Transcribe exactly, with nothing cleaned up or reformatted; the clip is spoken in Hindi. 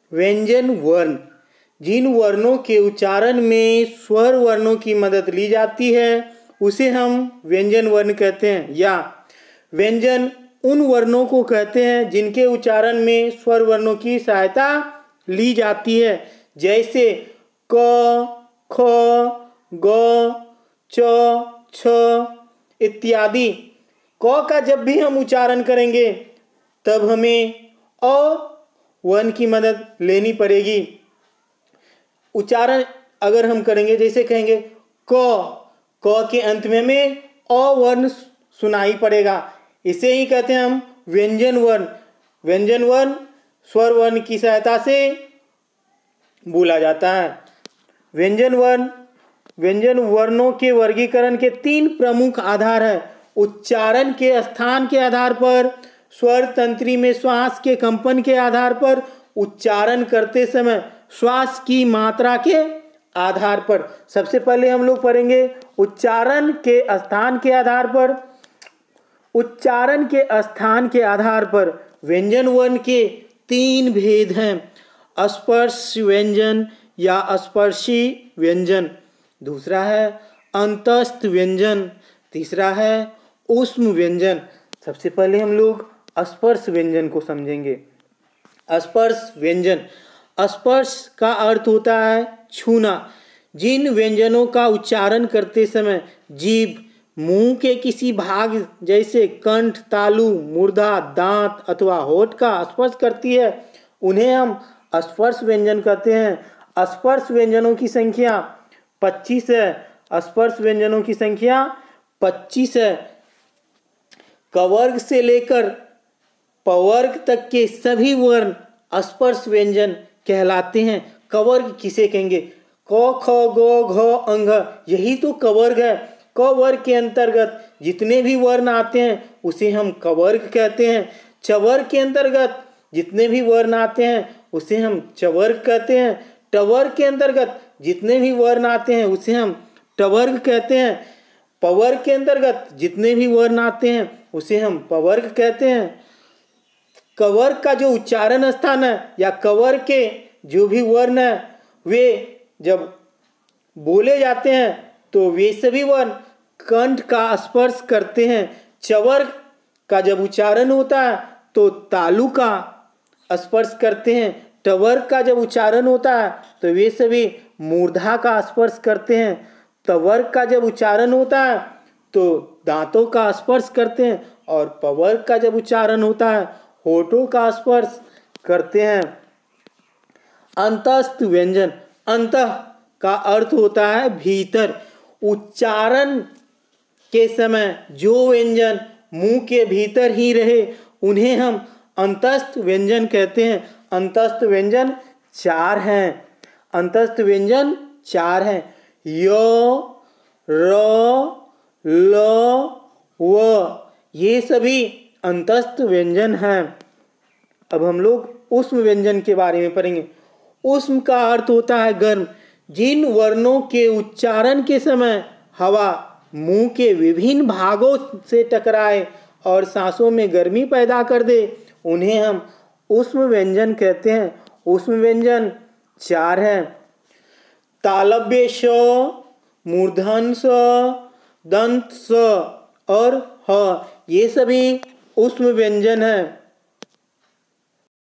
व्यंजन वर्ण, जिन वर्णों के उच्चारण में स्वर वर्णों की मदद ली जाती है उसे हम व्यंजन वर्ण कहते हैं। या व्यंजन उन वर्णों को कहते हैं जिनके उच्चारण में स्वर वर्णों की सहायता ली जाती है, जैसे क, ख, ग, च, छ इत्यादि। क का जब भी हम उच्चारण करेंगे तब हमें अ वर्ण की मदद लेनी पड़ेगी। उच्चारण अगर हम करेंगे, जैसे कहेंगे क, क के अंत में हमें अ वर्ण सुनाई पड़ेगा। इसे ही कहते हैं हम व्यंजन वर्ण। व्यंजन वर्ण स्वर वर्ण की सहायता से बोला जाता है। व्यंजन वर्ण व्यंजन वर्णों के वर्गीकरण के तीन प्रमुख आधार हैं। उच्चारण के स्थान के आधार पर, स्वर तंत्री में श्वास के कंपन के आधार पर, उच्चारण करते समय श्वास की मात्रा के आधार पर। सबसे पहले हम लोग पढ़ेंगे उच्चारण के स्थान के आधार पर। उच्चारण के स्थान के आधार पर व्यंजन वर्ण के तीन भेद हैं। स्पर्श व्यंजन या स्पर्शी व्यंजन, दूसरा है अंतस्थ व्यंजन, तीसरा है ऊष्म व्यंजन। सबसे पहले हम लोग स्पर्श व्यंजन को समझेंगे। स्पर्श व्यंजन, स्पर्श का अर्थ होता है छूना। जिन व्यंजनों का उच्चारण करते समय जीभ मुंह के किसी भाग जैसे कंठ, तालु, मूर्धा, दांत अथवा होठ का स्पर्श करती है उन्हें हम स्पर्श व्यंजन कहते हैं। स्पर्श व्यंजनों की संख्या पच्चीस है। स्पर्श व्यंजनों की संख्या पच्चीस है। कवर्ग से लेकर पवर्ग तक के सभी वर्ण स्पर्श व्यंजन कहलाते हैं। कवर्ग किसे कहेंगे? क, ख, ग, घ, अंग, यही तो कवर्ग है। क वर्ग के अंतर्गत जितने भी वर्ण आते हैं उसे हम कवर्ग कहते हैं। चवर्ग के अंतर्गत जितने भी वर्ण आते हैं उसे हम चवर्ग कहते हैं। टवर्ग के अंतर्गत जितने भी वर्ण आते हैं उसे हम टवर्ग कहते हैं। पवर्ग के अंतर्गत जितने भी वर्ण आते हैं उसे हम पवर्ग कहते हैं। कवर्ग का जो उच्चारण स्थान है या कवर्ग के जो भी वर्ण है वे जब बोले जाते हैं तो वे सभी वर्ण कंठ का स्पर्श करते हैं। चवर्ग का जब उच्चारण होता है तो तालु का स्पर्श करते हैं। टवर्ग का जब उच्चारण होता है तो वे सभी मूर्धा का स्पर्श करते हैं। तवर्ग का जब उच्चारण होता है तो दांतों का स्पर्श करते हैं। और पवर्ग का जब उच्चारण होता है होठों का स्पर्श करते हैं। अंतस्थ व्यंजन, अंतः का अर्थ होता है भीतर। उच्चारण के समय जो व्यंजन मुंह के भीतर ही रहे उन्हें हम अंतस्थ व्यंजन कहते हैं। अंतस्थ व्यंजन चार हैं। अंतस्थ व्यंजन चार हैं। य, र, ल, व, ये सभी अंतस्थ व्यंजन हैं। अब हम लोग ऊष्म व्यंजन के बारे में पढ़ेंगे। ऊष्म का अर्थ होता है गर्म। जिन वर्णों के उच्चारण के समय हवा मुंह के विभिन्न भागों से टकराए और सांसों में गर्मी पैदा कर दे उन्हें हम ऊष्म व्यंजन कहते हैं। ऊष्म व्यंजन चार हैं। तालव्य श, मूर्धन स, दंत स और ह, ये सभी ऊष्म व्यंजन हैं।